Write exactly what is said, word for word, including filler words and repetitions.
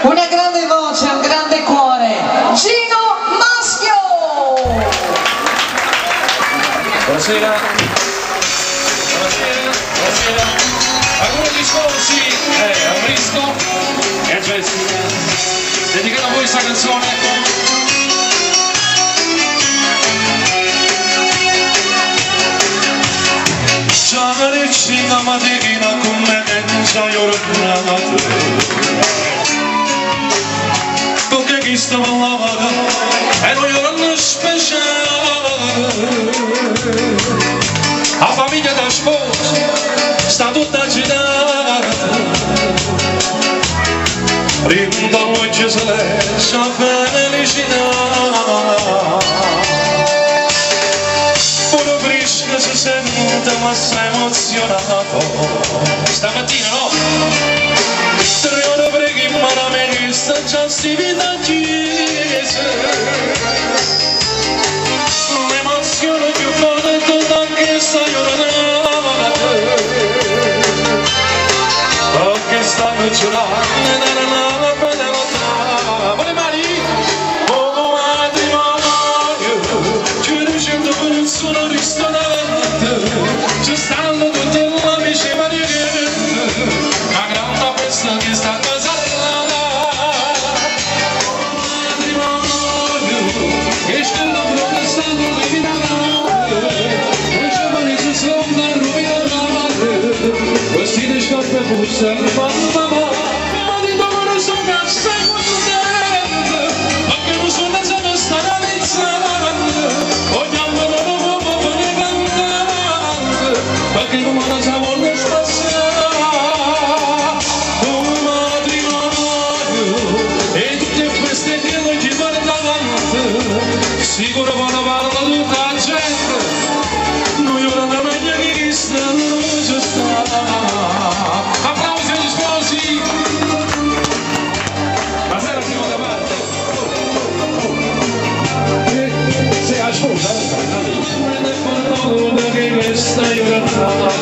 Una grande voce, un grande cuore, Gino Maschio! Buonasera. Buonasera, buonasera. Auguri discorsi eh, a Brisco e a Jessica. Dedicato a voi questa canzone. Canare cinna madina con me non c'ha yornato. Perché chi stava lavando e non yorno speciale. La famiglia da sposa sta tutta agitata. Rinda l'occhio se lascia felicità. Pure Krishna si sente ma si è emozionato. Stamattina no? Tre ore preghi ma la menista già si vita chiesa. L'emozione più forte è tutta anche sta giornata. Perché stanno giurando dalla lava per la lotta. Vuole mani? Oh matrimonio, ci riuscendo per il suono ristorante. Ci stanno tutte le amici variegate. La grande festa che sta casata. Matrimonio, che scendo proprio stato eliminato. Non c'è mai se sono da rovinare. Questi di scarpe busse mi fanno mamma. Ma di dove sono cazzo e contente. Ma che non sono sempre stata iniziando. Ogni anno non ho poco di cantare. Perché non me la sa vuole spaziare. Un matrimonio e tutte queste che non ci guardavano. Sicuro quando parla tutta la gente. Noi ora da meglio che stanno già sta. Applausi agli sposi. Ma sei la seconda parte. E se la sposa non che questa giornata